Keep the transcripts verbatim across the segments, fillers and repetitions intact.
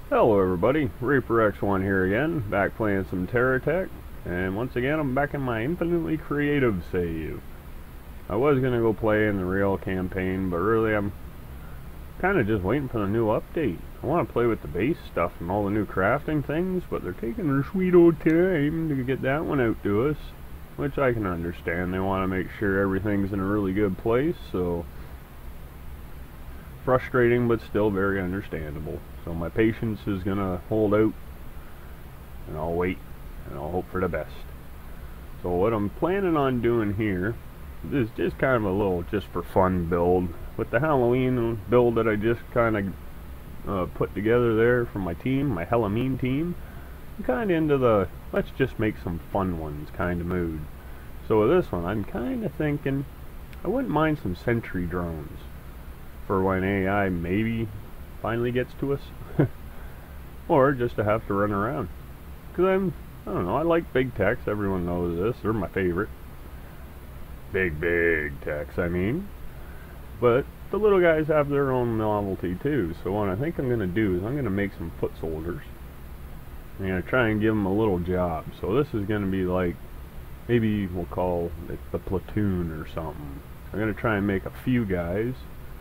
Hello everybody, Reaper X one here again, back playing some Terra Tech, and once again I'm back in my infinitely creative save. I was going to go play in the real campaign, but really I'm kind of just waiting for the new update. I want to play with the base stuff and all the new crafting things, but they're taking their sweet old time to get that one out to us, which I can understand. They want to make sure everything's in a really good place, so frustrating but still very understandable. So my patience is gonna hold out, and I'll wait, and I'll hope for the best. So what I'm planning on doing here is just kind of a little just for fun build with the Halloween build that I just kind of uh, put together there for my team, my Halloween team. I'm kind of into the let's just make some fun ones kind of mood. So with this one, I'm kind of thinking I wouldn't mind some sentry drones for when A I maybe finally gets to us, or just to have to run around. Because I'm, I don't know, I like big techs, everyone knows this, they're my favorite. Big, big techs, I mean. But the little guys have their own novelty too, so what I think I'm going to do is I'm going to make some foot soldiers. I'm going to try and give them a little job. So this is going to be like, maybe we'll call it the platoon or something. I'm going to try and make a few guys.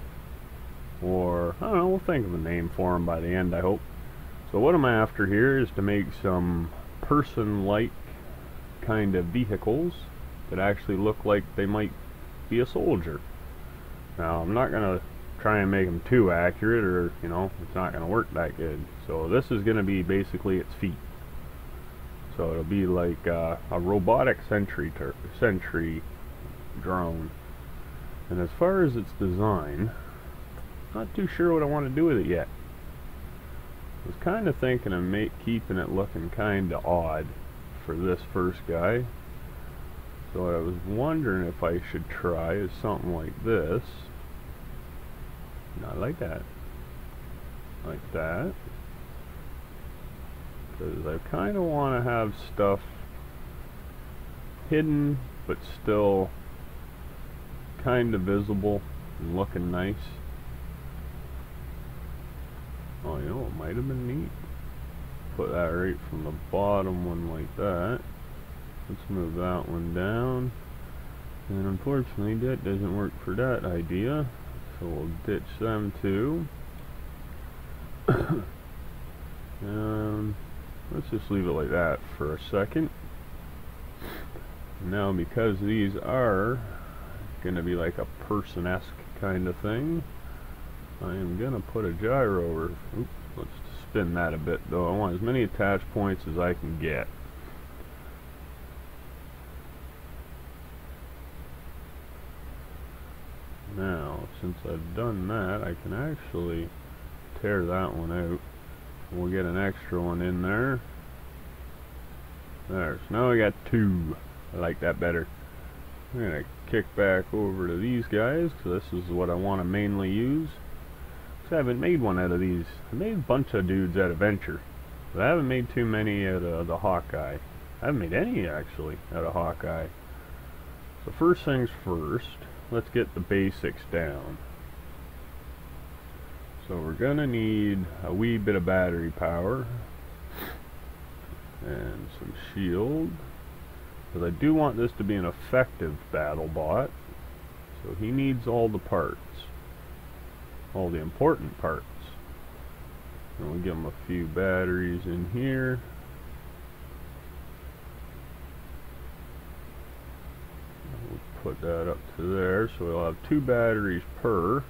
Or, I don't know, we'll think of a name for them by the end, I hope. So what I'm after here is to make some person-like kind of vehicles that actually look like they might be a soldier. Now, I'm not going to try and make them too accurate, or, you know, it's not going to work that good. So this is going to be basically its feet. So it'll be like uh, a robotic sentry, sentry drone. And as far as its design, not too sure what I want to do with it yet. I was kind of thinking of make, keeping it looking kind of odd for this first guy. So what I was wondering if I should try is something like this. Not like that. Like that. Because I kind of want to have stuff hidden but still kind of visible and looking nice. Oh, you know, it might have been neat. Put that right from the bottom one like that. Let's move that one down. And unfortunately, that doesn't work for that idea. So we'll ditch them too. um, let's just leave it like that for a second. Now, because these are going to be like a person-esque kind of thing, I am going to put a gyro over. Oops, let's spin that a bit though. I want as many attach points as I can get. Now, since I've done that, I can actually tear that one out. We'll get an extra one in there. There, so now I got two. I like that better. I'm going to kick back over to these guys, because this is what I want to mainly use. I haven't made one out of these. I made a bunch of dudes out of Venture, but I haven't made too many out of the Hawkeye. I haven't made any actually out of Hawkeye. So first things first, let's get the basics down. So we're gonna need a wee bit of battery power and some shield, because I do want this to be an effective battle bot. So he needs all the parts. All the important parts. And we'll give them a few batteries in here. We'll put that up to there, so we'll have two batteries per.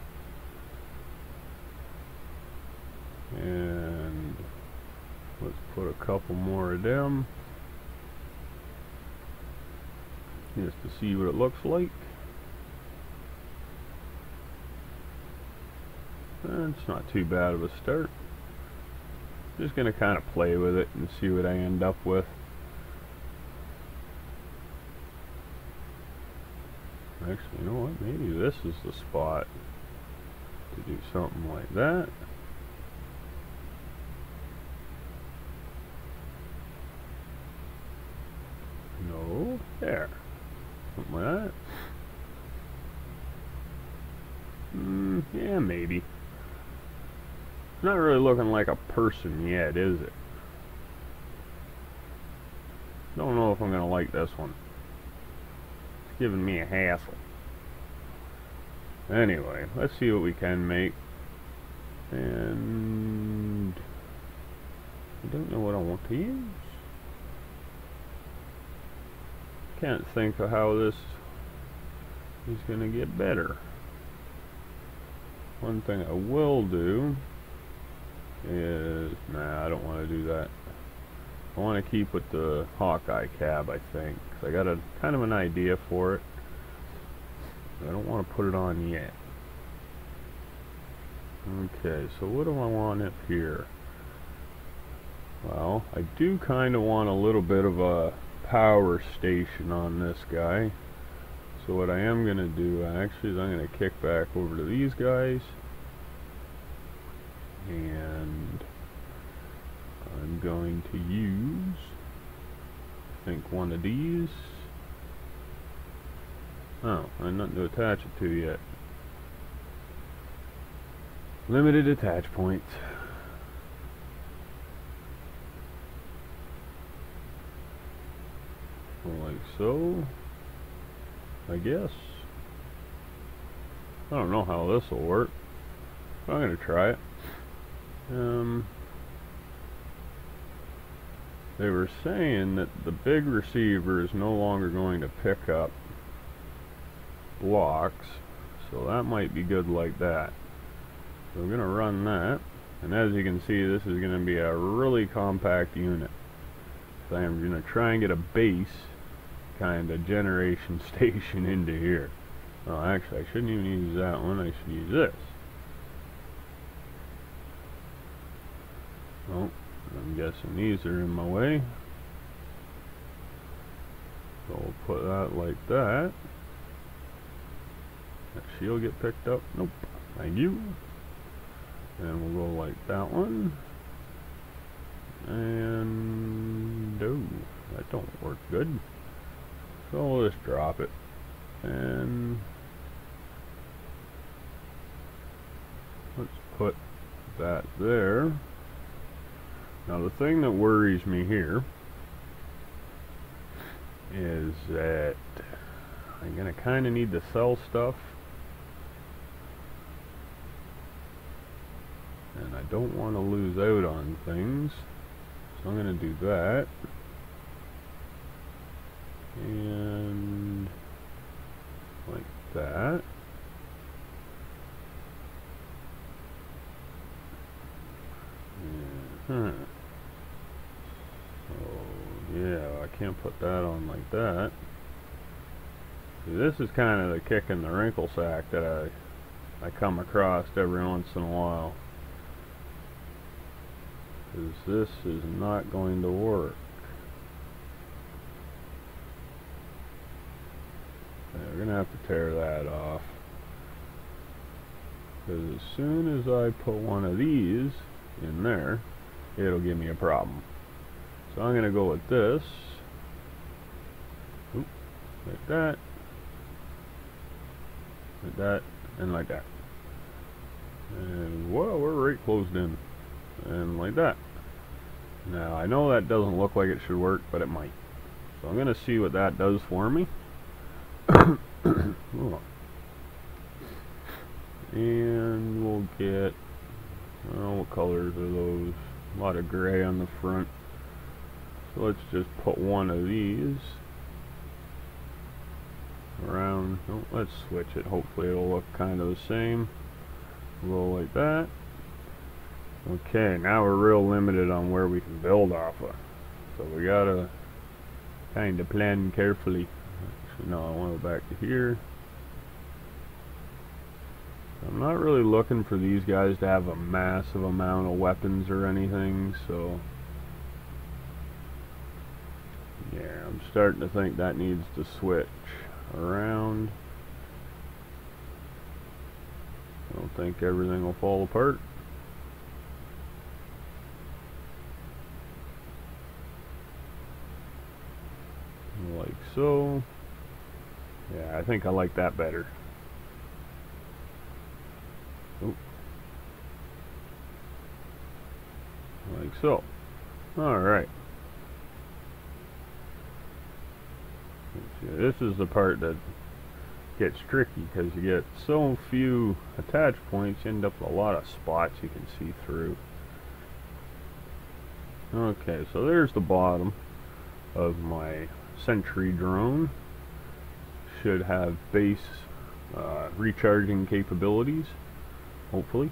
And let's put a couple more of them, just to see what it looks like. It's not too bad of a start. Just gonna kind of play with it and see what I end up with. Actually, you know what? Maybe this is the spot to do something like that. No, there. Something like that. Mm, yeah, maybe. It's not really looking like a person yet, is it? Don't know if I'm gonna like this one. It's giving me a hassle. Anyway, let's see what we can make. And I don't know what I want to use. Can't think of how this is gonna get better. One thing I will do is, nah, I don't want to do that. I want to keep with the Hawkeye cab, I think, because I got a kind of an idea for it. I don't want to put it on yet. Okay, so what do I want up here? Well, I do kind of want a little bit of a power station on this guy. So what I am going to do actually is I'm going to kick back over to these guys. And I'm going to use, I think, one of these. Oh, I'm nothing to attach it to yet. Limited attach points. Like so, I guess. I don't know how this will work, but I'm going to try it. Um, they were saying that the big receiver is no longer going to pick up blocks, so that might be good like that. So we're going to run that, and as you can see, this is going to be a really compact unit. So I'm going to try and get a base kind of generation station into here. Oh, actually, I shouldn't even use that one. I should use this. Oh, I'm guessing these are in my way. So we'll put that like that. That shield get picked up? Nope. Thank you. And we'll go like that one. And oh, that don't work good. So we'll just drop it. And let's put that there. Now the thing that worries me here is that I'm gonna kind of need to sell stuff, and I don't want to lose out on things, so I'm gonna do that. And like that. Uh-huh. So yeah, I can't put that on like that. See, this is kind of the kick in the wrinkle sack that I I come across every once in a while. Because this is not going to work. Yeah, we're gonna have to tear that off. Because as soon as I put one of these in there, it'll give me a problem. So I'm gonna go with this. Oop, like that. Like that, and like that. And whoa, we're right closed in. And like that. Now I know that doesn't look like it should work, but it might. So I'm gonna see what that does for me. And we'll get, oh, what colors are those? A lot of gray on the front. So let's just put one of these around. Oh, let's switch it. Hopefully it'll look kind of the same. Roll like that. Okay, now we're real limited on where we can build off of. So we gotta kind of plan carefully. Actually, no, I want to go back to here. I'm not really looking for these guys to have a massive amount of weapons or anything, so yeah, I'm starting to think that needs to switch around. I don't think everything will fall apart. Like so. Yeah, I think I like that better. Oop. like so. Alright. This is the part that gets tricky, because you get so few attach points, you end up with a lot of spots you can see through. Okay, so there's the bottom of my sentry drone. Should have base uh, recharging capabilities, hopefully.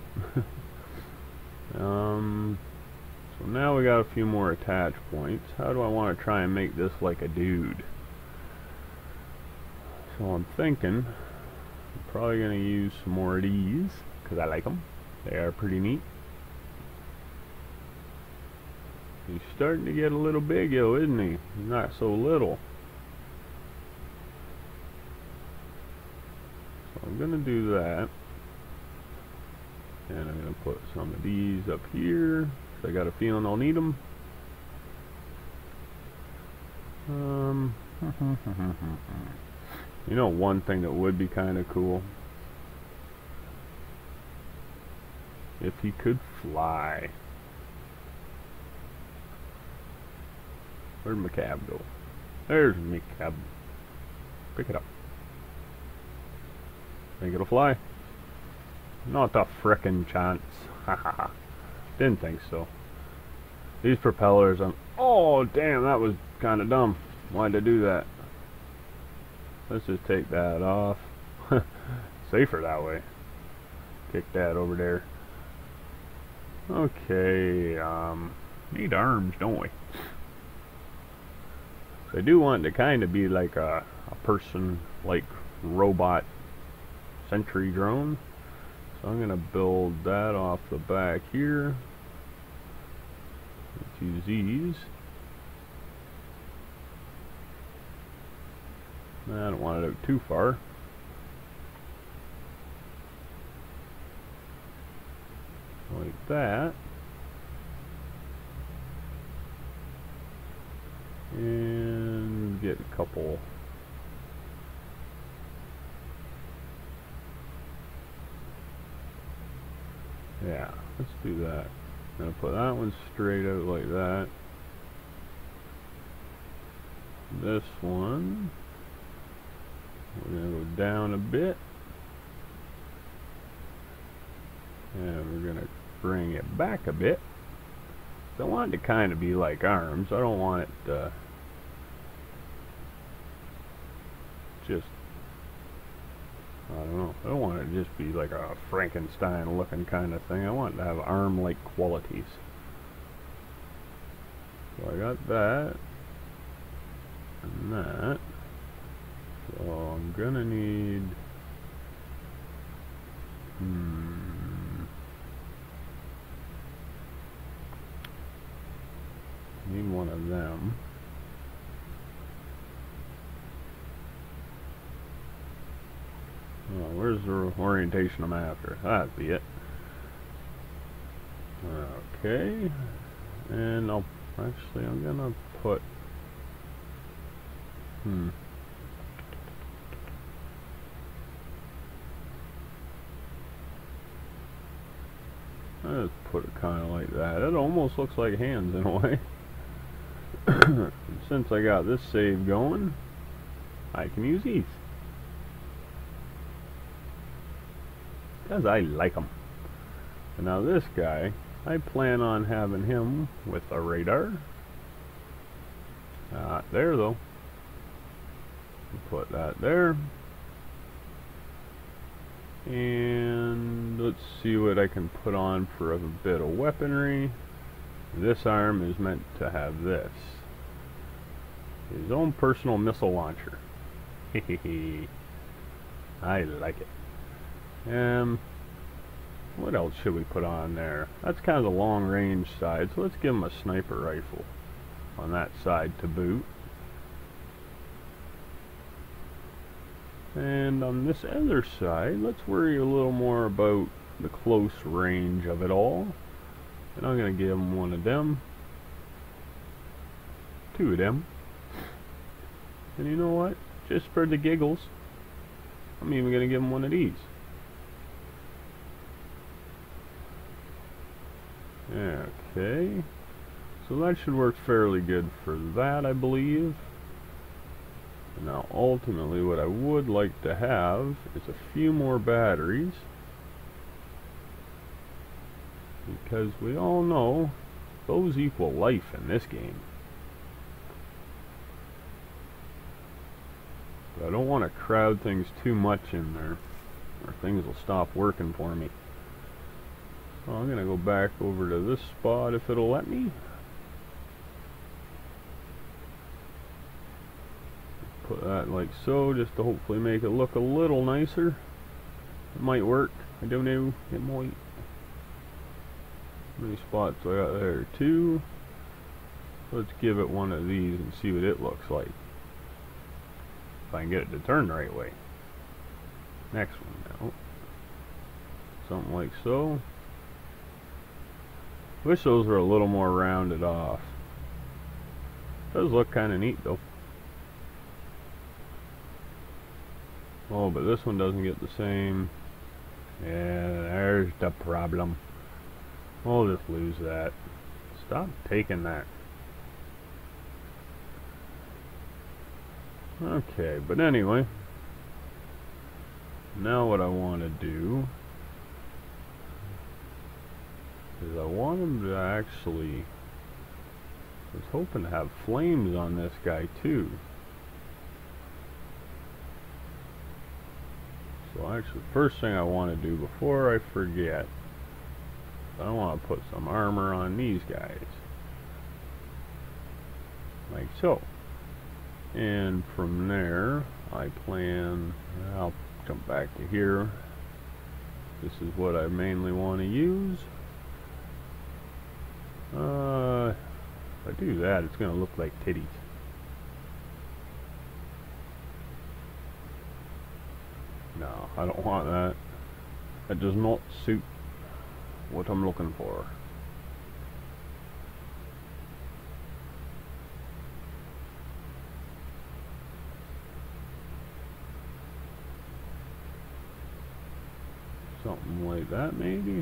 um, so now we got a few more attach points. How do I want to try and make this like a dude? So I'm thinking I'm probably going to use some more of these, because I like them. They are pretty neat. He's starting to get a little big, yo, isn't he? He's not so little. So I'm going to do that. And I'm going to put some of these up here, because I got a feeling I'll need them. Um, you know, one thing that would be kind of cool? If he could fly. Where'd my cab go? There's my cab. Pick it up. Think it'll fly? Not a frickin' chance. Haha. Didn't think so. These propellers, I'm. Oh, damn, that was kind of dumb. Why'd I do that? Let's just take that off. Safer that way. Kick that over there. Okay, um, need arms, don't we? So I do want it to kind of be like a, a person, like robot sentry drone. So I'm going to build that off the back here. Let's use these. I don't want it out too far. Like that. And get a couple. Yeah, let's do that. I'm gonna put that one straight out like that. This one, we're gonna go down a bit. And we're gonna bring it back a bit. I want it to kind of be like arms. I don't want it uh, just, I don't know, I don't want it to just be like a Frankenstein looking kind of thing. I want it to have arm-like qualities. So I got that and that. So I'm gonna need, hmm, need one of them. Oh, where's the orientation I'm after? That'd be it. Okay. And I'll actually, I'm gonna put, hmm. I just put it kind of like that. It almost looks like hands in a way. Since I got this save going, I can use these. Because I like them. And now this guy, I plan on having him with a radar. Not there though. Put that there. And let's see what I can put on for a bit of weaponry. This arm is meant to have this. His own personal missile launcher. Hehehe. I like it. Um, what else should we put on there? That's kind of the long range side, so let's give him a sniper rifle on that side to boot. And on this other side, let's worry a little more about the close range of it all. And I'm going to give him one of them. Two of them. And you know what? Just for the giggles, I'm even going to give him one of these. Okay, so that should work fairly good for that, I believe. Now ultimately what I would like to have is a few more batteries, because we all know those equal life in this game. But I don't want to crowd things too much in there, or things will stop working for me. So I'm going to go back over to this spot if it'll let me. Put that like so, just to hopefully make it look a little nicer. It might work, I don't know, it might. How many spots I got there? Two. Let's give it one of these and see what it looks like. If I can get it to turn the right way. Next one now. Something like so. Wish those were a little more rounded off. Does look kind of neat though. Oh, but this one doesn't get the same. Yeah, there's the problem. We'll just lose that. Stop taking that. Okay, but anyway. Now what I want to do is I want him to actually... I was hoping to have flames on this guy too. So actually, first thing I want to do before I forget, I want to put some armor on these guys. Like so. And from there, I plan, I'll jump back to here. This is what I mainly want to use. Uh, if I do that, it's going to look like titties. No, I don't want that. That does not suit what I'm looking for. Something like that, maybe.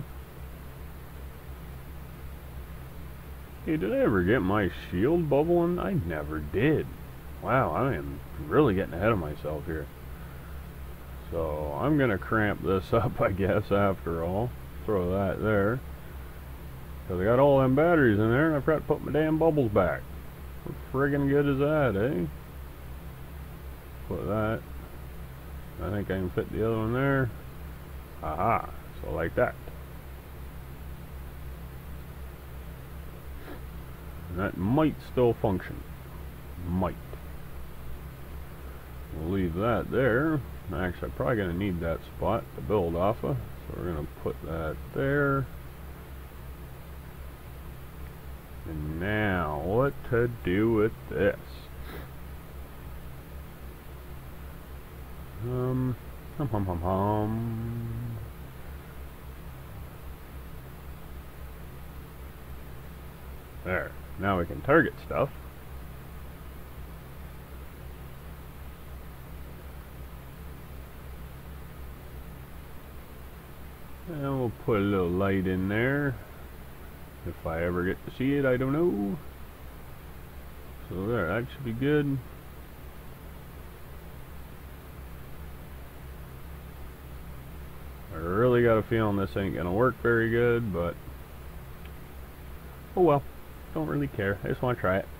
Hey, did I ever get my shield bubbling? I never did. Wow, I am really getting ahead of myself here. So I'm gonna cramp this up, I guess, after all. Throw that there. Because I got all them batteries in there and I forgot to put my damn bubbles back. What friggin' good is that, eh? Put that. I think I can fit the other one there. Aha, so like that. And that might still function. Might. We'll leave that there. Actually, I'm probably going to need that spot to build off of. So we're going to put that there. And now, what to do with this? Um, hum hum hum hum. There. Now we can target stuff. And we'll put a little light in there. If I ever get to see it, I don't know. So there, that should be good. I really got a feeling this ain't gonna work very good, but oh well. Don't really care. I just want to try it.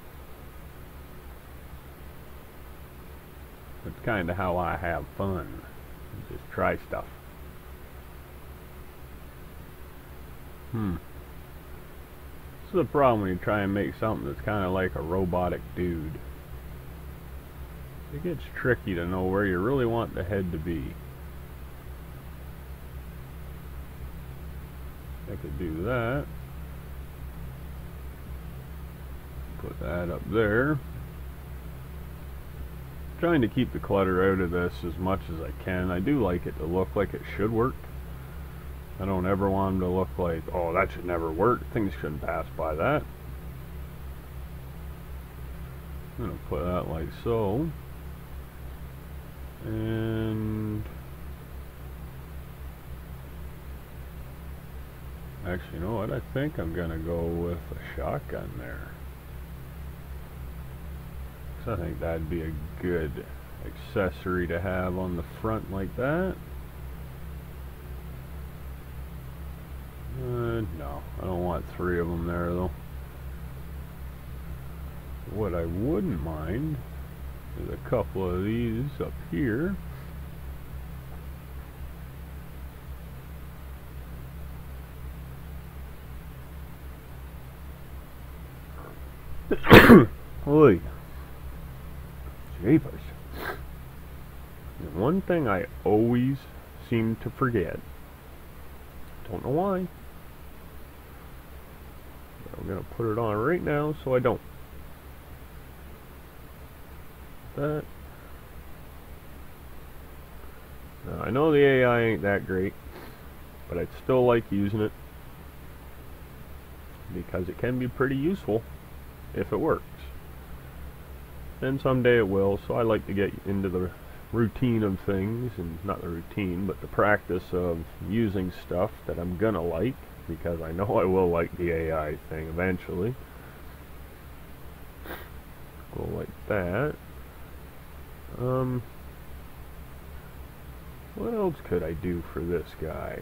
That's kind of how I have fun. Just try stuff. Hmm. This is the problem when you try and make something that's kind of like a robotic dude. It gets tricky to know where you really want the head to be. I could do that. Put that up there. Trying to keep the clutter out of this as much as I can. I do like it to look like it should work. I don't ever want them to look like, oh, that should never work. Things shouldn't pass by that. I'm going to put that like so. And Actually, you know what? I think I'm gonna go with a shotgun there. So I think that'd be a good accessory to have on the front like that. Uh, no, I don't want three of them there though. What I wouldn't mind is a couple of these up here. Oi. Jeepers. And one thing I always seem to forget. Don't know why. I'm gonna put it on right now so I don't. That. Now, I know the A I ain't that great, but I'd still like using it because it can be pretty useful if it works. And someday it will, so I like to get into the routine of things, and not the routine, but the practice of using stuff that I'm gonna like, because I know I will like the A I thing eventually. Go like that. Um, what else could I do for this guy?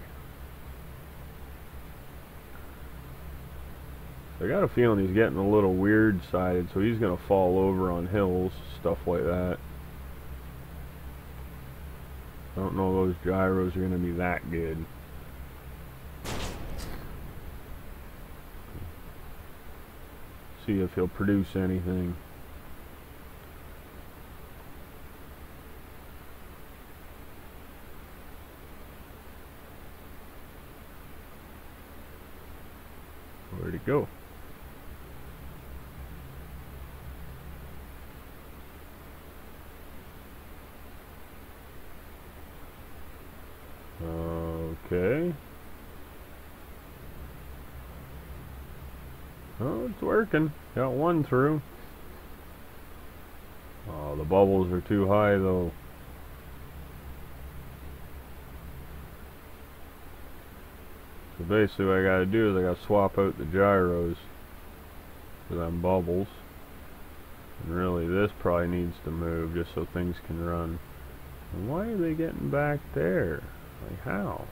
I got a feeling he's getting a little weird sided, so he's gonna fall over on hills, stuff like that. I don't know those gyros are gonna be that good. See if he'll produce anything. Where'd it go? Okay. Oh, it's working. Got one through. Oh, the bubbles are too high though. So basically what I gotta do is I gotta swap out the gyros for them bubbles. And really this probably needs to move just so things can run. And why are they getting back there? Like how?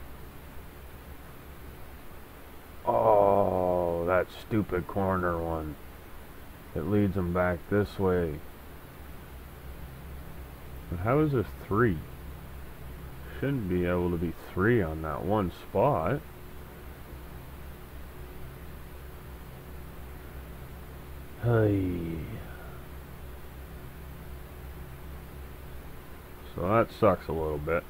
Oh, that stupid corner one. It leads them back this way. But how is there three? Shouldn't be able to be three on that one spot. Hey. So that sucks a little bit.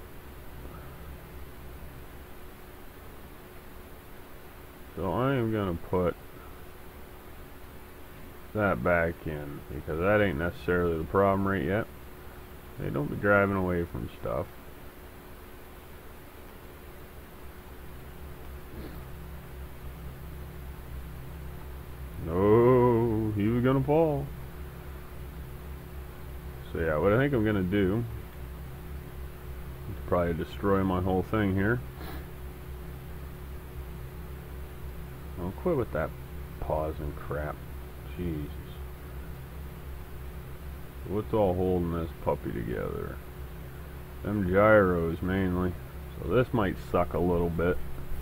So I am gonna put that back in because that ain't necessarily the problem right yet. They don't be driving away from stuff. No, he was gonna fall. So yeah, what I think I'm gonna do is probably destroy my whole thing here. I'll quit with that pause and crap. Jesus. What's all holding this puppy together? Them gyros mainly. So this might suck a little bit.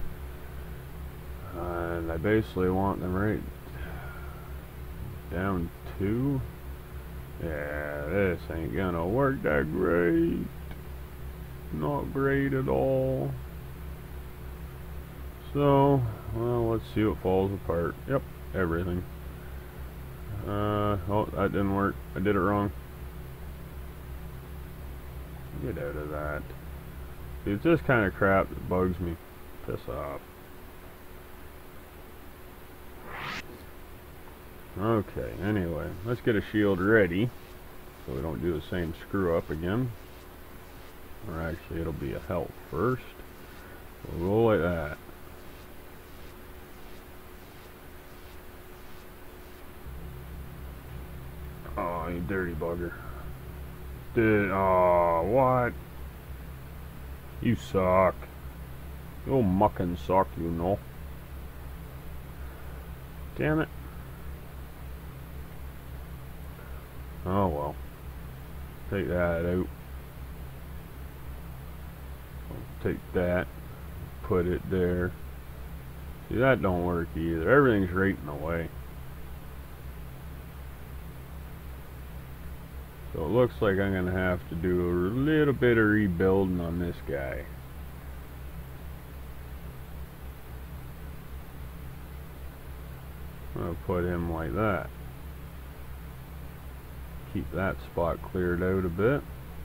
And I basically want them right down two. Yeah, this ain't gonna work that great. Not great at all. So, well, let's see what falls apart. Yep, everything. Uh, oh, that didn't work. I did it wrong. Get out of that. See, it's this kind of crap that bugs me. Piss off. Okay, anyway, let's get a shield ready so we don't do the same screw up again. Or actually, it'll be a health first. We'll go like that. Oh, you dirty bugger. Dude, oh, what? You suck. You mucking suck, you know. Damn it. Oh well. Take that out. I'll take that. Put it there. See, that don't work either. Everything's right in the way. So it looks like I'm gonna have to do a little bit of rebuilding on this guy. I'll put him like that. Keep that spot cleared out a bit.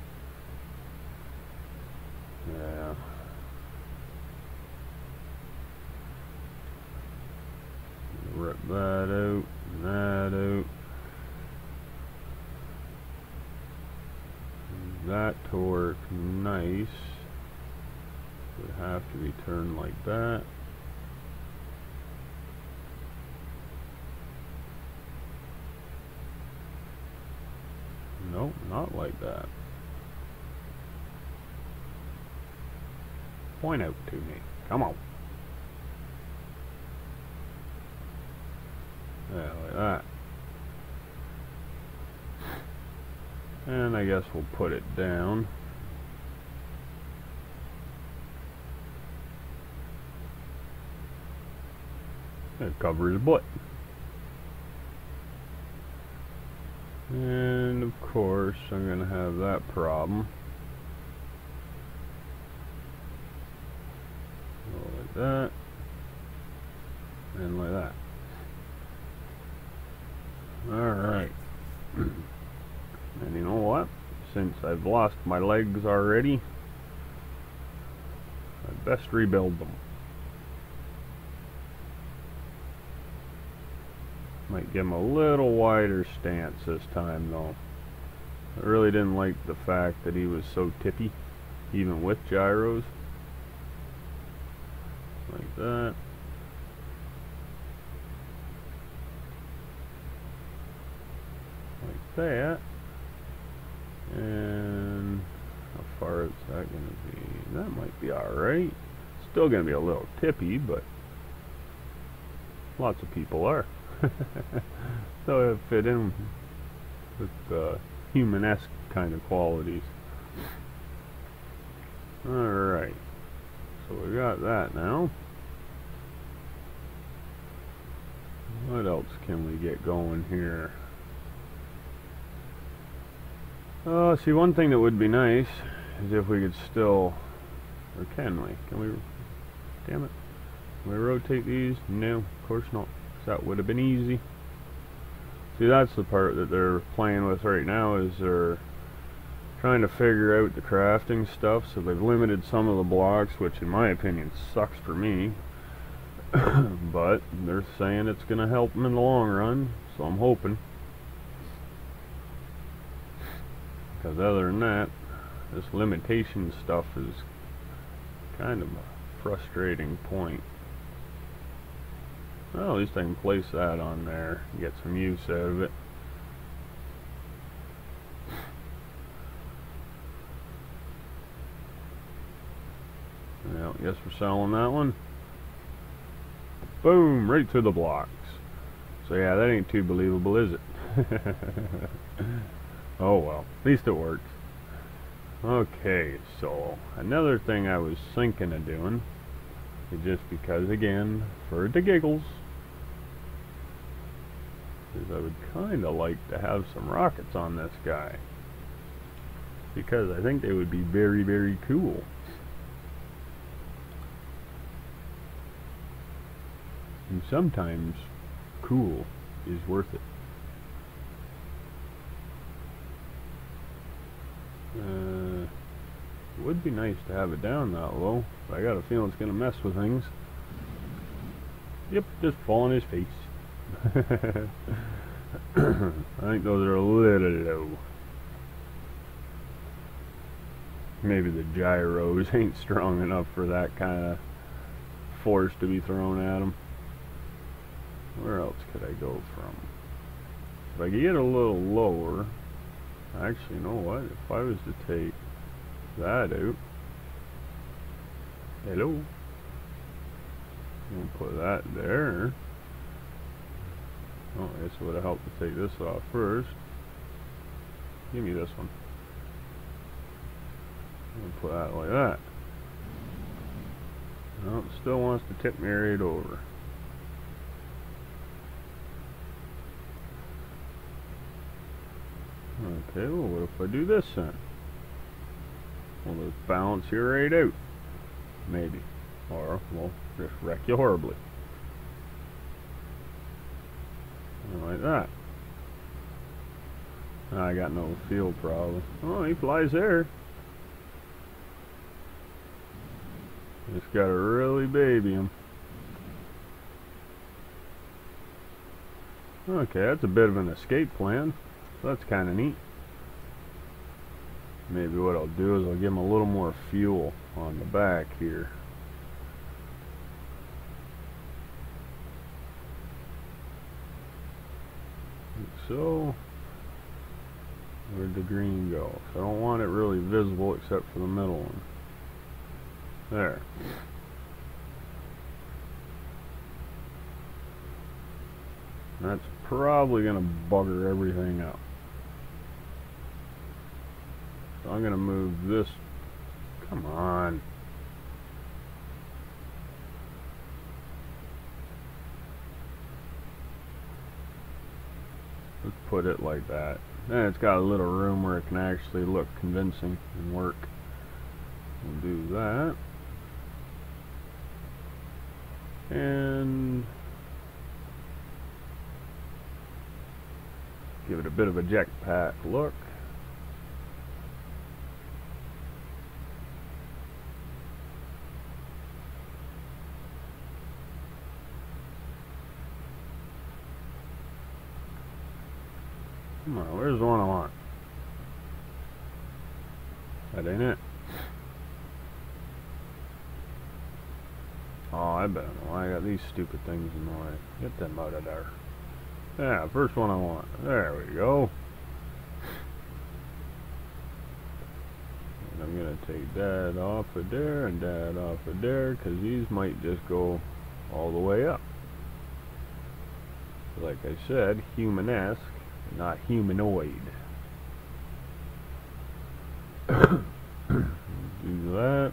Yeah. Rip that out, and that out. And that to work nice would have to be turned like that. Nope, not like that. Point out to me. Come on. Yeah, like that. And I guess we'll put it down. And cover his butt. And of course, I'm going to have that problem. Go like that. And like that. Alright. And you know what? Since I've lost my legs already, I'd best rebuild them. Might give him a little wider stance this time though. I really didn't like the fact that he was so tippy, even with gyros. Like that. Like that. And how far is that going to be? That might be alright. Still going to be a little tippy, but lots of people are. So it'll fit in with uh, human-esque kind of qualities. Alright. So we got that now. What else can we get going here? Uh, see, one thing that would be nice is if we could still, or can we? Can we, damn it. Can we rotate these? No, of course not. That would have been easy. See, that's the part that they're playing with right now, is they're trying to figure out the crafting stuff, so they've limited some of the blocks, which in my opinion sucks for me. But they're saying it's going to help them in the long run, so I'm hoping. Because other than that, this limitation stuff is kind of a frustrating point. Well, at least I can place that on there and get some use out of it. Well, I guess we're selling that one. Boom! Right through the blocks. So yeah, that ain't too believable, is it? Oh well, at least it works. Okay, so another thing I was thinking of doing, is just because, again, for the giggles, is I would kind of like to have some rockets on this guy, because I think they would be very, very cool. And sometimes cool is worth it. Uh, it would be nice to have it down that low, but I got a feeling it's going to mess with things. Yep, just fall on his face. I think those are a little low. Maybe the gyros ain't strong enough for that kind of force to be thrown at them. Where else could I go from? If I could get a little lower. Actually, you know what? If I was to take that out. Hello. We'll put that there. Oh, I guess it would have helped to take this off first. Give me this one. I'll put that like that. No, it still wants to tip me right over. Okay, well, what if I do this then? Well, let's balance you right out. Maybe. Or, well, just wreck you horribly. Like that. I got no field problem. Oh, he flies there. Just gotta really baby him. Okay, that's a bit of an escape plan. That's kind of neat. Maybe what I'll do is I'll give him a little more fuel on the back here. Like so. Where'd the green go? So I don't want it really visible except for the middle one. There. That's probably going to bugger everything up. So I'm going to move this. Come on. Let's put it like that. And it's got a little room where it can actually look convincing and work. We'll do that. And give it a bit of a jetpack look. Come on, where's the one I want? That ain't it. Oh, I better know. I got these stupid things in the way. Get them out of there. Yeah, first one I want. There we go. And I'm going to take that off of there and that off of there, because these might just go all the way up. Like I said, human-esque, not humanoid. Do that.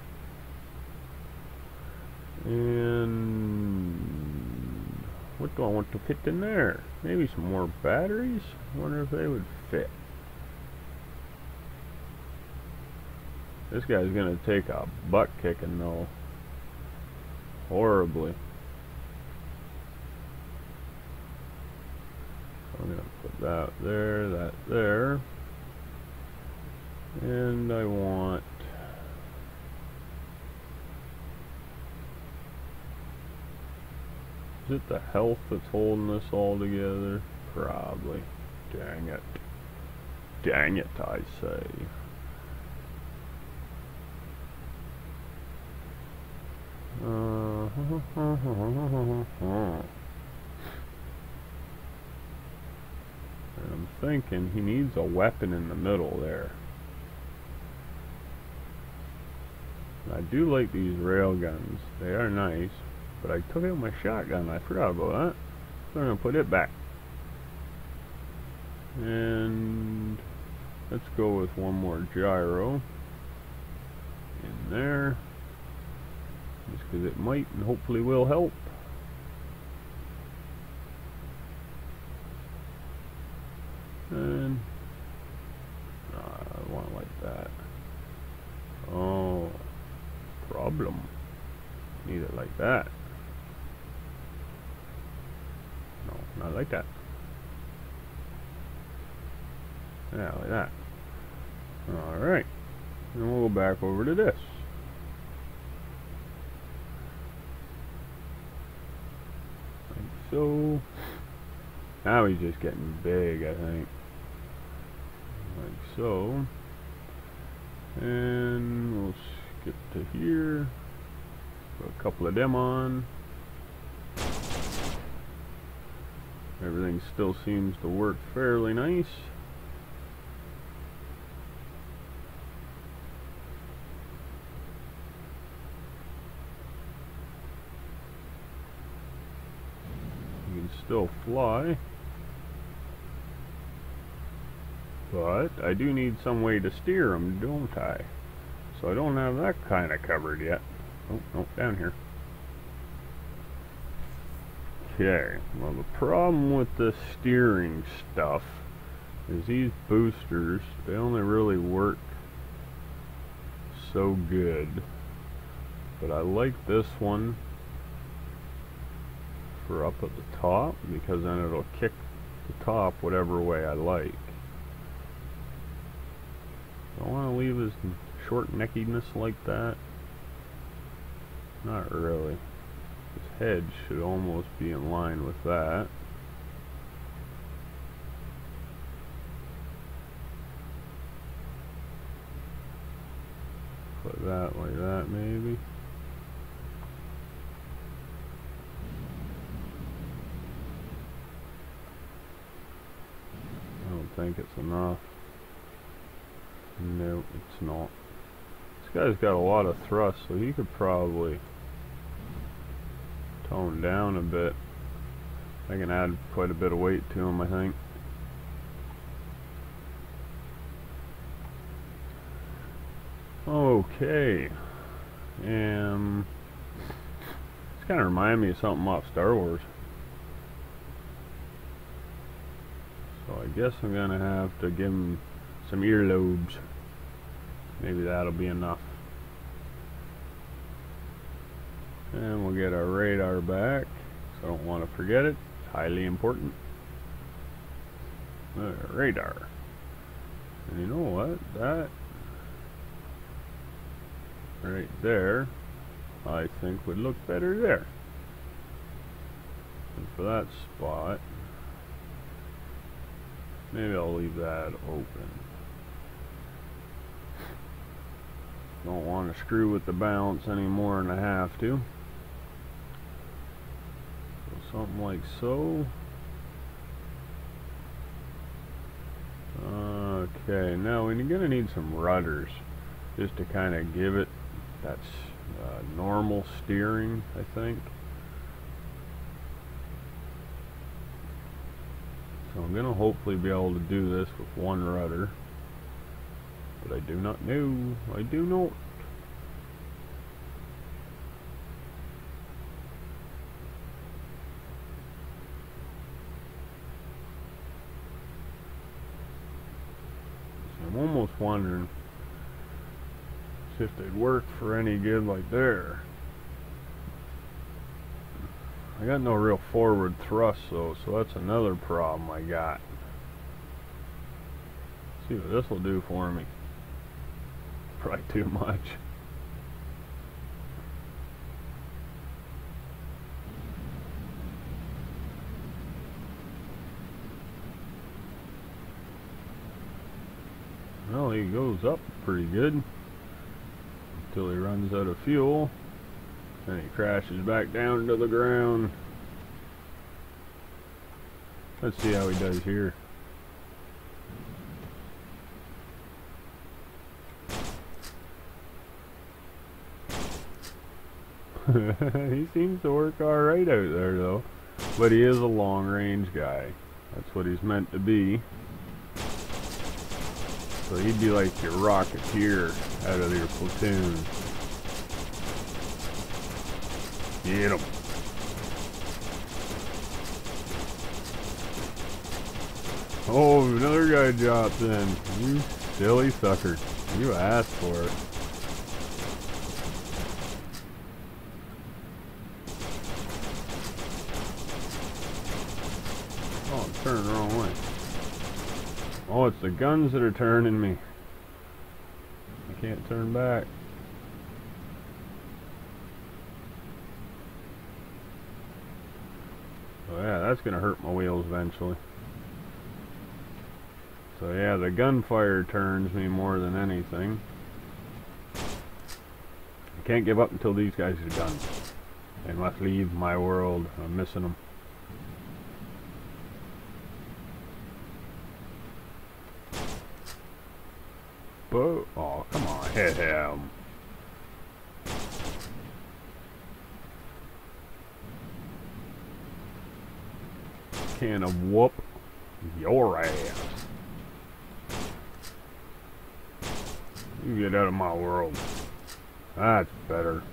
And what do I want to fit in there? Maybe some more batteries? I wonder if they would fit. This guy's gonna take a butt kicking though. Horribly. I'm gonna put that there, that there. And I want Is it the health that's holding this all together? Probably. Dang it. Dang it, I say. Uh, I'm thinking he needs a weapon in the middle there. I do like these rail guns. They are nice. But I took out my shotgun. I forgot about that. So I'm going to put it back. And let's go with one more gyro in there. Just because it might and hopefully will help. And uh, I want it like that. Oh, problem. Need it like that. No, not like that. Yeah, like that. Alright. And we'll go back over to this. Like so. Now he's just getting big, I think. Like so. And we'll skip to here. Put a couple of them on. Everything still seems to work fairly nice. You can still fly. But I do need some way to steer them, don't I? So I don't have that kind of covered yet. Oh, no, down here. Okay, well the problem with the steering stuff is these boosters, they only really work so good. But I like this one for up at the top, because then it'll kick the top whatever way I like. I want to leave his short neckiness like that. Not really. His head should almost be in line with that. Put that like that maybe. I don't think it's enough. No, it's not. This guy's got a lot of thrust, so he could probably tone down a bit. I can add quite a bit of weight to him, I think. Okay. Um, it's kind of remind me of something off Star Wars. So I guess I'm gonna have to give him some earlobes. Maybe that'll be enough. And we'll get our radar back. So I don't want to forget it. It's highly important. Uh, radar. And you know what? That right there, I think would look better there. And for that spot, maybe I'll leave that open. Don't want to screw with the balance any more than I have to. So something like so. Okay, now we're gonna need some rudders just to kind of give it that uh, normal steering, I think. So I'm gonna hopefully be able to do this with one rudder. But I do not know. I do not. So I'm almost wondering if they'd work for any good like there. I got no real forward thrust though, so that's another problem I got. Let's see what this will do for me. Probably too much. Well, he goes up pretty good until he runs out of fuel, and he crashes back down to the ground. Let's see how he does here. He seems to work alright out there though, but he is a long range guy. That's what he's meant to be. So he'd be like your rocketeer out of your platoon. Get him. Oh, another guy drops in. You silly sucker. You asked for it. Oh, I'm turning the wrong way. Oh, it's the guns that are turning me. I can't turn back. Oh yeah, that's gonna hurt my wheels eventually. So yeah, the gunfire turns me more than anything. I can't give up until these guys are done. They must leave my world. I'm missing them. But, oh, come on, hit him. can of whoop your ass. You get out of my world. That's better.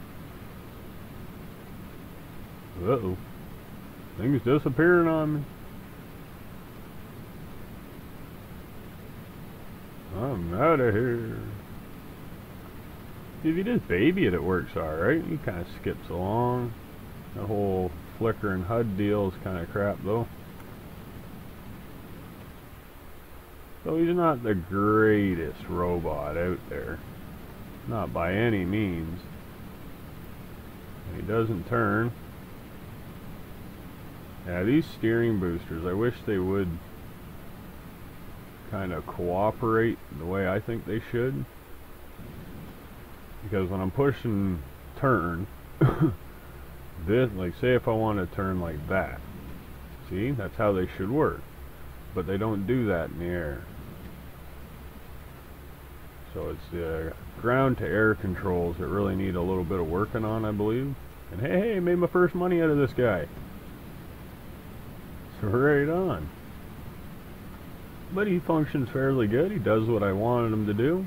Uh-oh. Things disappearing on me. I'm out of here. If you just baby it, it works alright. He kind of skips along. The whole flickering H U D deal is kind of crap though. So he's not the greatest robot out there. Not by any means. He doesn't turn. Yeah, these steering boosters, I wish they would kind of cooperate the way I think they should. Because when I'm pushing turn, this, like say if I want to turn like that, see, that's how they should work. But they don't do that in the air. So it's the ground to air controls that really need a little bit of working on, I believe. And hey, hey, made my first money out of this guy. So right on. But he functions fairly good. He does what I wanted him to do.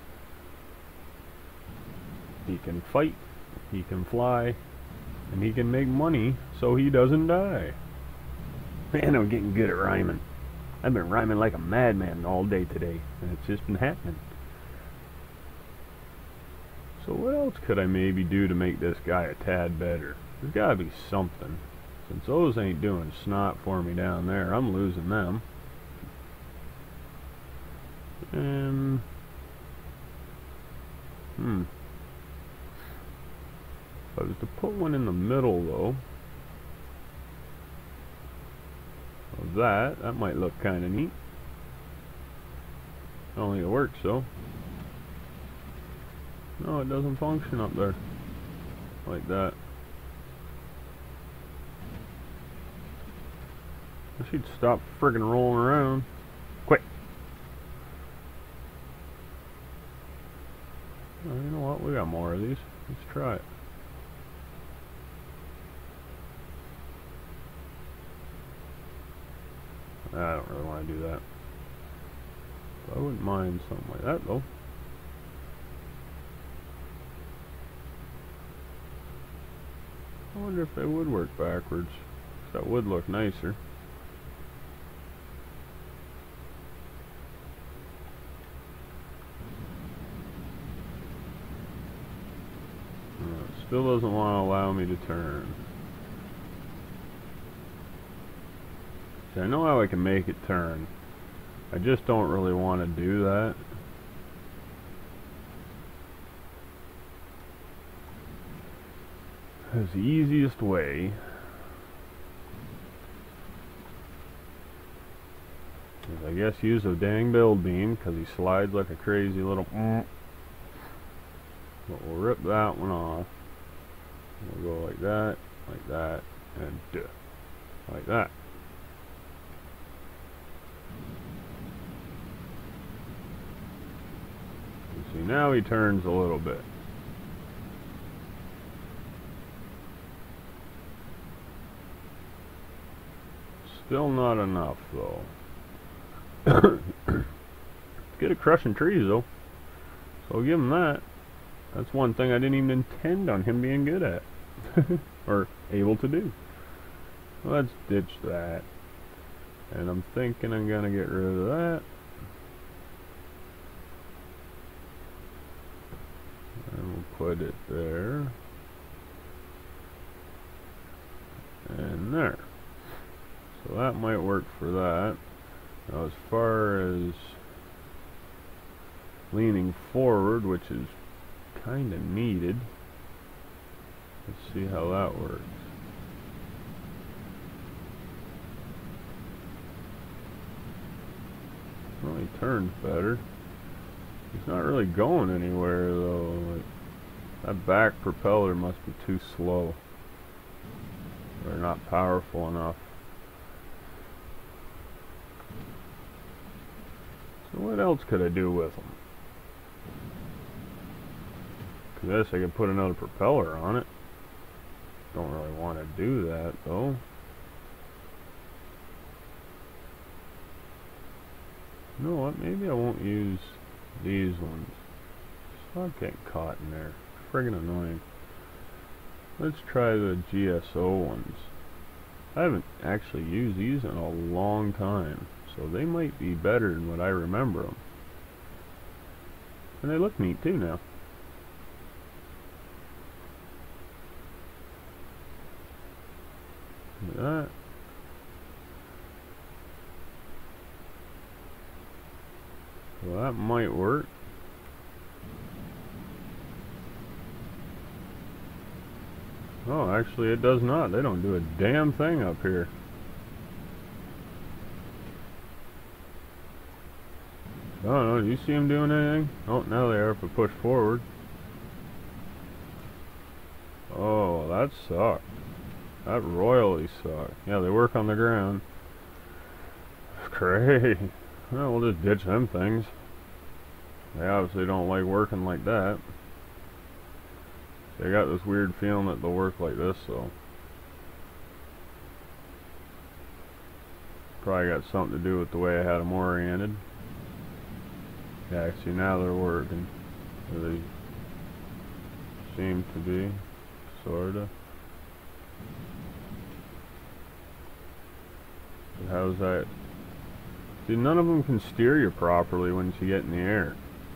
He can fight, he can fly, and he can make money so he doesn't die. Man, I'm getting good at rhyming. I've been rhyming like a madman all day today, and it's just been happening. So what else could I maybe do to make this guy a tad better? There's gotta be something. Since those ain't doing snot for me down there, I'm losing them. Um, hmm. If I was to put one in the middle though of that, that might look kinda neat. I don't think it works though. No, it doesn't function up there like that. I should stop friggin' rolling around. Quick! Oh, you know what? We got more of these. Let's try it. I don't really want to do that. I wouldn't mind something like that though. I wonder if they would work backwards. That would look nicer. No, it still doesn't want to allow me to turn. See, I know how I can make it turn. I just don't really want to do that. Because the easiest way is, I guess, use a dang build beam, because he slides like a crazy little mm. But we'll rip that one off. We'll go like that, like that, and duh, like that. You see, now he turns a little bit. Still not enough though. Good at crushing trees though, so I'll give him that. That's one thing I didn't even intend on him being good at or able to do. Let's ditch that, and I'm thinking I'm gonna get rid of that. And we'll put it there and there. So that might work for that. Now as far as leaning forward, which is kind of needed, let's see how that works. Well, he turns better. He's not really going anywhere though. Like, that back propeller must be too slow. Or not powerful enough. So what else could I do with them? I guess I could put another propeller on it. Don't really want to do that though. You know what? Maybe I won't use these ones. Stop getting caught in there. Friggin' annoying. Let's try the G S O ones. I haven't actually used these in a long time, so they might be better than what I remember them. And they look neat too now. Look at that. Well, that might work. Oh, actually it does not. They don't do a damn thing up here. Oh no, do you see them doing anything? Oh, now they are if I push forward. Oh, that sucked. That royally sucked. Yeah, they work on the ground. Great. Well, we'll just ditch them things. They obviously don't like working like that. I got this weird feeling that they'll work like this, so probably got something to do with the way I had them oriented. Yeah, see, now they're working. They seem to be, sorta. But how's that? See, none of them can steer you properly once you get in the air.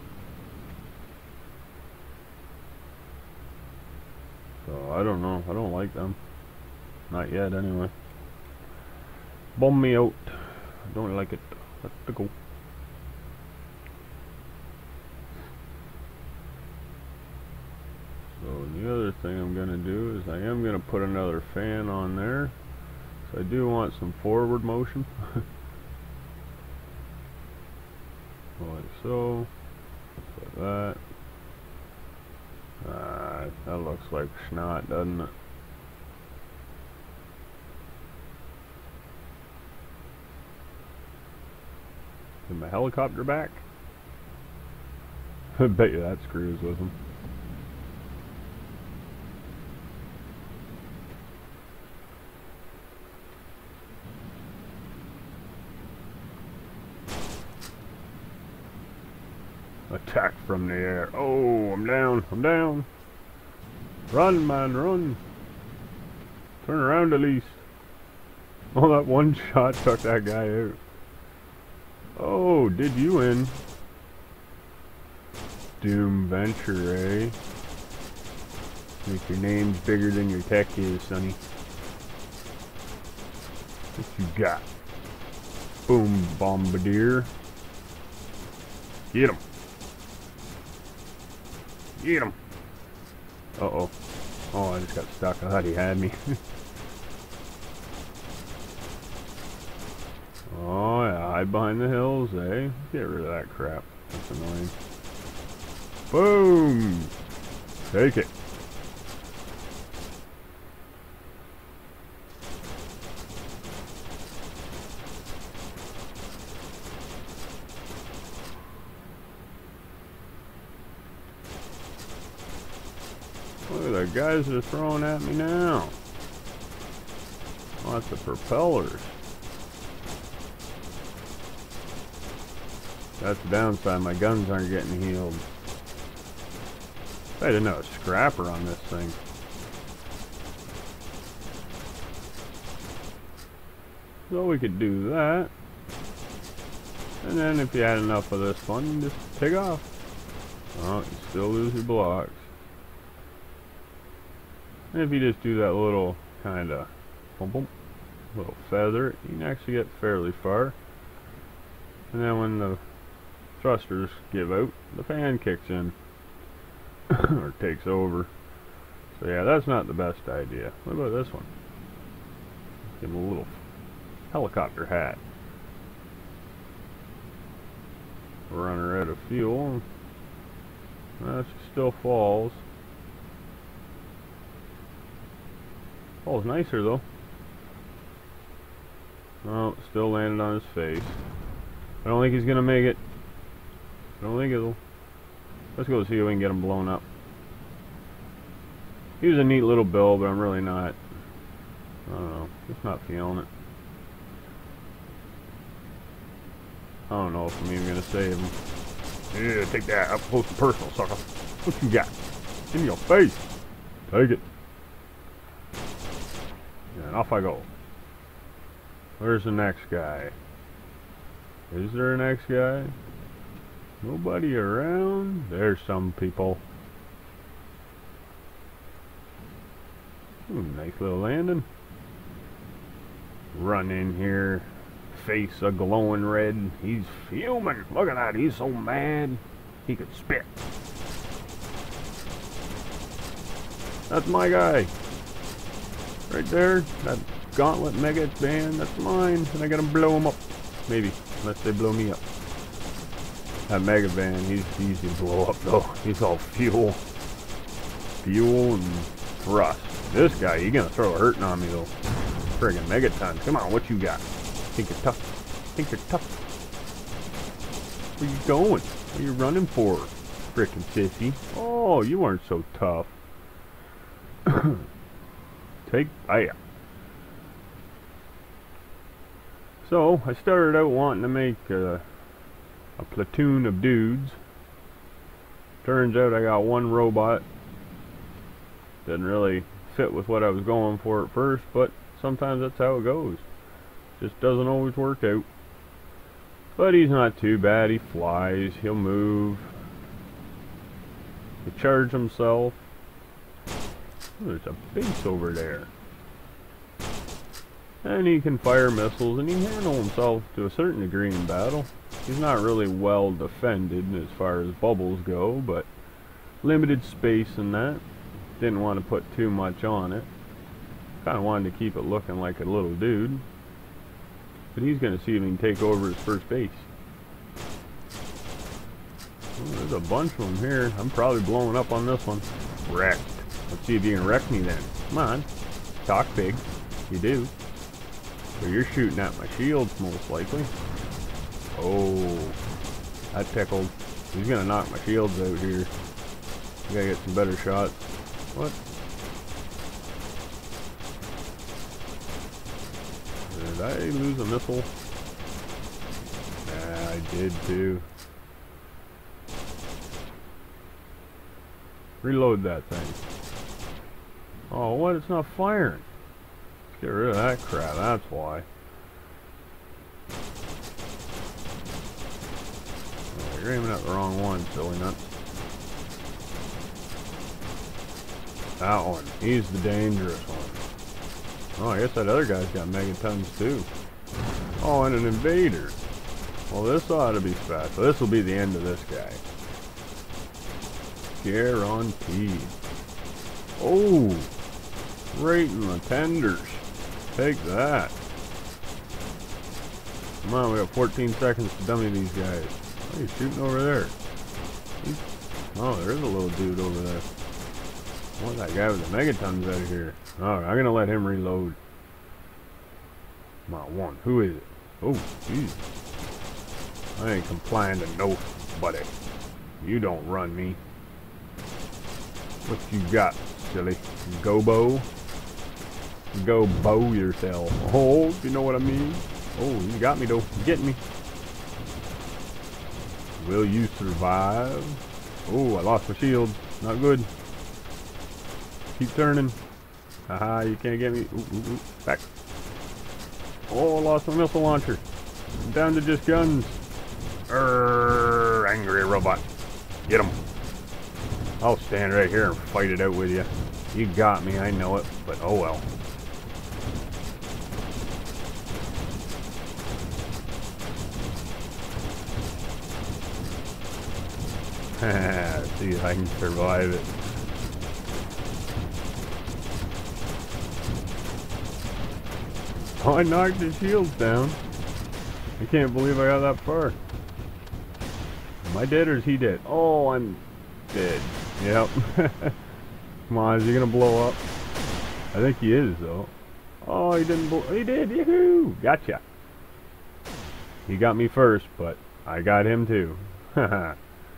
So, I don't know. I don't like them. Not yet, anyway. Bum me out. I don't like it. Let it go. So, the other thing I'm going to do is I am going to put another fan on there. So, I do want some forward motion. Like so. Like that. Ah, that looks like snot, doesn't it? Is my helicopter back? I bet you that screws with them. Attack from the air. Oh, I'm down. I'm down. Run, man, run. Turn around at least. Oh, that one shot took that guy out. Oh, did you win? Doom Venture, eh? Make your name's bigger than your tech is, sonny. What you got? Boom, bombardier. Get him. Get him! Uh-oh. Oh, I just got stuck. I thought he had me. Oh, yeah. Hide behind the hills, eh? Get rid of that crap. That's annoying. Boom! Take it. Look at the guys that are throwing at me now. Lots of propellers. That's the downside, my guns aren't getting healed. I didn't have a scrapper on this thing. So we could do that. And then if you had enough of this one, you just take off. Oh, you still lose your blocks. And if you just do that little kind of boom, boom, little feather, you can actually get fairly far. And then when the thrusters give out, the fan kicks in or takes over. So yeah, that's not the best idea. What about this one? Give him a little helicopter hat. Runner out of fuel. That still falls. Falls nicer though. Oh, still landed on his face. I don't think he's gonna make it. I don't think it'll. Let's go see if we can get him blown up. He was a neat little build, but I'm really not. I don't know. Just not feeling it. I don't know if I'm even gonna save him. Yeah, take that. Up close and personal, sucker. What you got? In your face. Take it. And off I go. Where's the next guy? Is there a next guy? Nobody around? There's some people. Ooh, nice little landing. Run in here. Face a glowing red. He's fuming. Look at that. He's so mad. He could spit. That's my guy. Right there. That gauntlet mega band. That's mine. And I gotta blow him up. Maybe. Unless they blow me up. That mega van, he's easy to blow up though. He's all fuel. Fuel and thrust. This guy, you gonna throw a hurting on me though. Friggin' megatons. Come on, what you got? Think you're tough? Think you're tough? Where you going? What are you running for? Frickin' sissy. Oh, you aren't so tough. Take that. So, I started out wanting to make uh, a platoon of dudes. Turns out I got one robot. Didn't really fit with what I was going for at first, but sometimes that's how it goes. Just doesn't always work out. But he's not too bad. He flies, he'll move, he'll charge himself. Oh, there's a base over there. And he can fire missiles, and he can handle himself to a certain degree in battle. He's not really well defended as far as bubbles go, but limited space in that. Didn't want to put too much on it. Kind of wanted to keep it looking like a little dude. But he's going to see if he can take over his first base. Oh, there's a bunch of them here. I'm probably blowing up on this one. Wrecked. Let's see if you can wreck me then. Come on. Talk big. You do. So you're shooting at my shields most likely. Oh. That tickled. He's going to knock my shields out here. I gotta get some better shots. What? Did I lose a missile? Nah, I did too. Reload that thing. Oh, what? It's not firing. Let's get rid of that crap, that's why. Oh, you're aiming at the wrong one, silly nuts. That one. He's the dangerous one. Oh, I guess that other guy's got megatons too. Oh, and an invader. Well, this ought to be special. This will be the end of this guy. Guaranteed. Oh, right in the tenders. Take that. Come on, we got fourteen seconds to dummy these guys. Oh, he's shooting over there. He's, oh, there's a little dude over there. I want that guy with the megatons out of here. Alright, I'm gonna let him reload. Come on, one. Who is it? Oh, jeez. I ain't complying to nobody. You don't run me. What you got, silly? Go-bo? Go bow yourself. Oh, if you know what I mean. Oh, you got me though. You're getting me. Will you survive? Oh, I lost my shield. Not good. Keep turning. Haha, you can't get me. Ooh, ooh, ooh. Back. Oh, I lost my missile launcher. I'm down to just guns. Urgh, angry robot. Get him. I'll stand right here and fight it out with you. You got me, I know it, but oh well. See if I can survive it. Oh, I knocked his shields down. I can't believe I got that far. Am I dead or is he dead? Oh, I'm dead. Yep. Come on, is he gonna blow up? I think he is though. Oh, he didn't blow. He did. Yoo-hoo! Gotcha. He got me first, but I got him too. Haha.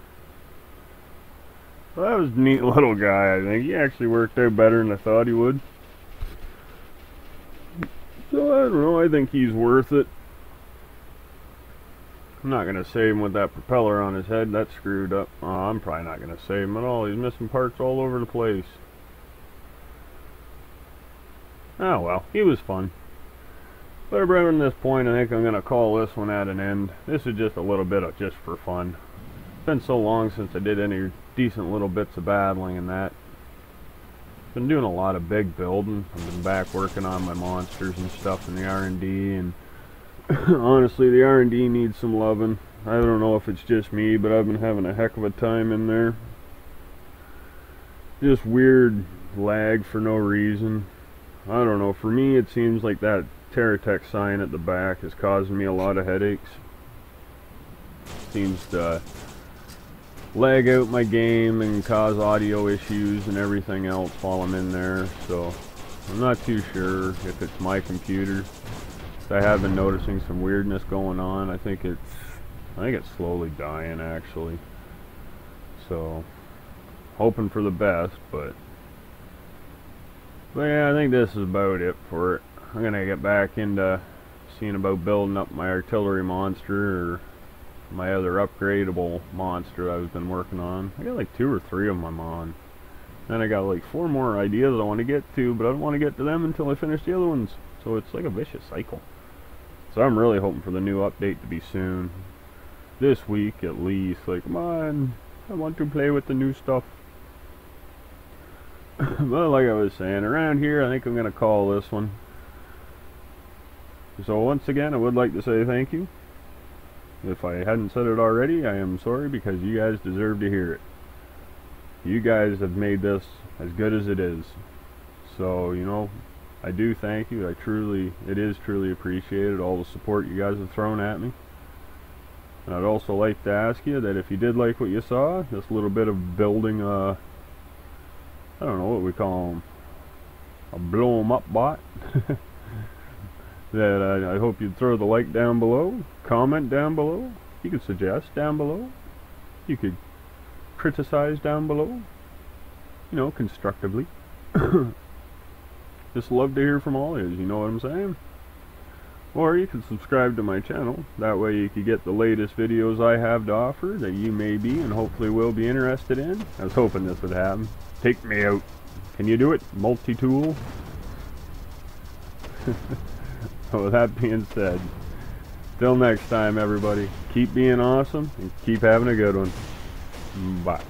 Well, that was a neat little guy, I think. He actually worked out better than I thought he would. So, I don't know, I think he's worth it. I'm not going to save him with that propeller on his head. That's screwed up. Oh, I'm probably not going to save him at all. He's missing parts all over the place. Oh well, he was fun. But around this point, I think I'm going to call this one at an end. This is just a little bit of just for fun. It's been so long since I did any decent little bits of battling and that. Been doing a lot of big building. I've been back working on my monsters and stuff in the R and D, and honestly, the R and D needs some loving. I don't know if it's just me, but I've been having a heck of a time in there. Just weird lag for no reason. I don't know, for me it seems like that Terra Tech sign at the back is causing me a lot of headaches. Seems to lag out my game and cause audio issues and everything else while I'm in there, so I'm not too sure if it's my computer. I have been noticing some weirdness going on. I think it's I think it's slowly dying actually. So hoping for the best, but but yeah, I think this is about it for it. I'm gonna get back into seeing about building up my artillery monster, or my other upgradable monster I've been working on. I got like two or three of them on. Then I got like four more ideas I want to get to, but I don't want to get to them until I finish the other ones. So it's like a vicious cycle. So I'm really hoping for the new update to be soon. This week at least. Like, come on, I want to play with the new stuff. But like I was saying, around here I think I'm going to call this one. So once again, I would like to say thank you. If I hadn't said it already, I am sorry, because you guys deserve to hear it. You guys have made this as good as it is. So, you know, I do thank you. I truly, it is truly appreciated, all the support you guys have thrown at me. And I'd also like to ask you that if you did like what you saw, this little bit of building a, I don't know what we call them, a blow 'em up bot. That I, I hope you'd throw the like down below, comment down below, you could suggest down below, you could criticize down below, you know, constructively. Just love to hear from all of you, you know what I'm saying? Or you can subscribe to my channel, that way you can get the latest videos I have to offer that you may be and hopefully will be interested in. I was hoping this would happen. Take me out. Can you do it? Multi-tool? So with that being said, till next time everybody, keep being awesome and keep having a good one. Bye.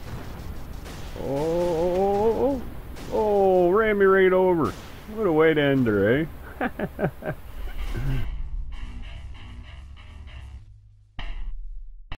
Oh, oh, ran me right over. What a way to end her, eh?